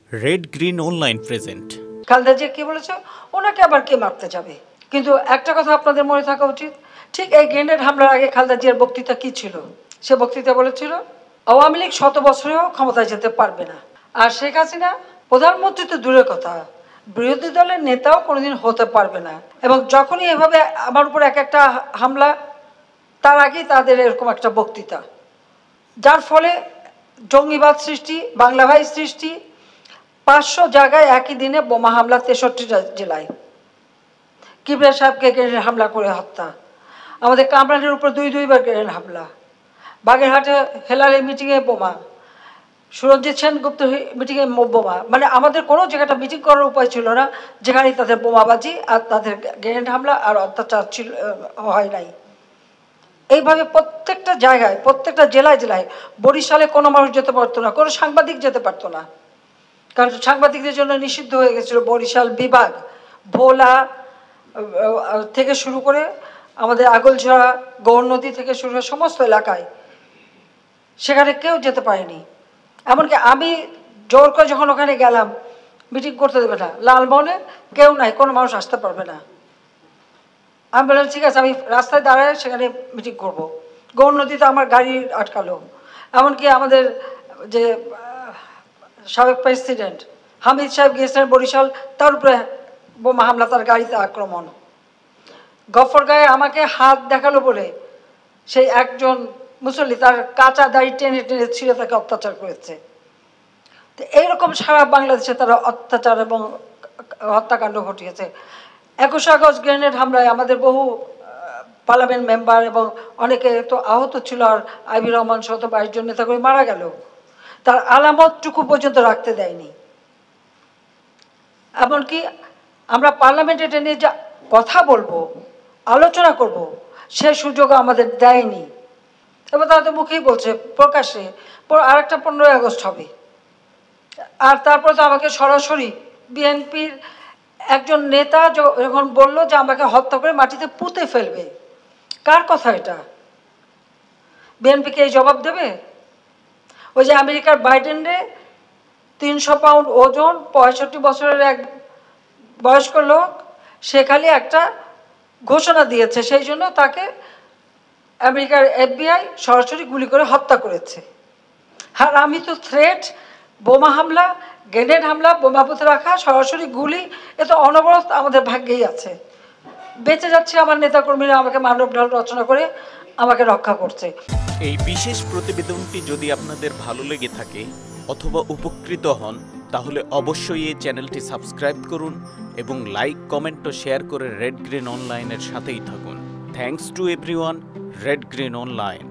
Red green online present. Khaleda Zia কি বলেছে, ওনাকে আবার কে মারতে যাবে? কিন্তু একটা কথা আপনাদের মনে থাকা উচিত, ঠিক এই গ্রেনেড হামলার আগে খালেদা জিয়ার বক্তৃতা কি ছিল? সে বক্তৃতা বলেছিল আওয়ামী লীগ 100 বছরেও ক্ষমতায় যেতে পারবে না, আর শেখ হাসিনা প্রধানমন্ত্রী তো দূরের কথা, বিরোধী দলের নেতাও কোনোদিন হতে পারবে না। এবং যখনই এভাবে আমার উপর এক একটা হামলা, তার আগেই তাদের এরকম একটা বক্তৃতা, যার ফলে জঙ্গিবাদ সৃষ্টি, বাংলা ভাই সৃষ্টি, 500 জায়গায় একই দিনে বোমা হামলা 63টা জেলায়, কিবরিয়া সাহেবকে গ্রেনেড হামলা করে হত্যা, আমাদের কামরানের উপর দুইবার গ্রেনেড হামলা, বাগেরহাটে হেলালে মিটিংয়ে বোমা, সুরঞ্জিত সেনগুপ্ত মিটিংয়ে বোমা, মানে আমাদের কোনো জায়গাটা মিটিং করার উপায় ছিল না যেখানে তাদের বোমাবাজি আর তাদের গ্রেনেড হামলা আর অত্যাচার ছিল হয় নাই। এইভাবে প্রত্যেকটা জায়গায়, প্রত্যেকটা জেলায় জেলায়, বরিশালে কোনো মানুষ যেতে পারতো না, কোনো সাংবাদিক যেতে পারতো না, কারণ সাংবাদিকদের জন্য নিষিদ্ধ হয়ে গেছিল বরিশাল বিভাগ, ভোলা থেকে শুরু করে আমাদের আগলঝরা, গৌরনদী থেকে শুরু করে সমস্ত এলাকায় সেখানে কেউ যেতে পারেনি। এমনকি আমি জোর করে যখন ওখানে গেলাম, মিটিং করতে দেবে না, লালমোহনে কেউ নাই, কোনো মানুষ আসতে পারবে না। আমি বললাম ঠিক আছে, আমি রাস্তায় দাঁড়ায় সেখানে মিটিং করবো। গৌরনদীতে আমার গাড়ি আটকালো। এমনকি আমাদের যে সাবেক প্রেসিডেন্ট হামিদ সাহেব গিয়েছিলেন বরিশাল, তার উপরে বোমা হামলা, তার গাড়িতে আক্রমণ। গফরগাঁয়ে আমাকে হাত দেখালো বলে সেই একজন মুসল্লি তার কাঁচা দাড়ি টেনে টেনে ছিঁড়ে তাকে অত্যাচার করেছে। তো এইরকম সারা বাংলাদেশে তারা অত্যাচার এবং হত্যাকাণ্ড ঘটিয়েছে। 21 আগস্ট গ্রেনেড হামলায় আমাদের বহু পার্লামেন্ট মেম্বার এবং অনেকে তো আহত ছিল, আর আইবি রহমান সহ 22 জন নেতাকর্মী মারা গেল, তার আলামতটুকু পর্যন্ত রাখতে দেয়নি। এমনকি আমরা পার্লামেন্টে এটা নিয়ে যা কথা বলবো, আলোচনা করব, সে সুযোগ আমাদের দেয়নি। এবং তাদের মুখেই বলছে প্রকাশ্যে আরেকটা 15ই আগস্ট হবে, আর তারপরে তো আমাকে সরাসরি বিএনপির একজন নেতা যখন বললো যে আমাকে হত্যা করে মাটিতে পুঁতে ফেলবে। কার কথা এটা? বিএনপিকে এই জবাব দেবে? ওই যে আমেরিকার বাইডেনরে 300 পাউন্ড ওজন, 65 বছরের এক বয়স্ক লোক, সে খালি একটা ঘোষণা দিয়েছে, সেই জন্য তাকে আমেরিকার FBI সরাসরি গুলি করে হত্যা করেছে। আর আমি তো থ্রেট, বোমা হামলা, গ্রেনেড হামলা, বোমা পুঁতে রাখা, সরাসরি গুলি, এ তো অনবরত আমাদের ভাগ্যেই আছে। বেঁচে যাচ্ছে আমার নেতাকর্মীরা আমাকে মানব ঢাল রচনা করে আমাকে রক্ষা করছে। এই বিশেষ প্রতিবেদনটি যদি আপনাদের ভালো লেগে থাকে অথবা উপকৃত হন, তাহলে অবশ্যই এই চ্যানেলটি সাবস্ক্রাইব করুন এবং লাইক, কমেন্ট ও শেয়ার করে রেড গ্রিন অনলাইনের সাথেই থাকুন। Thanks to everyone. Red green online.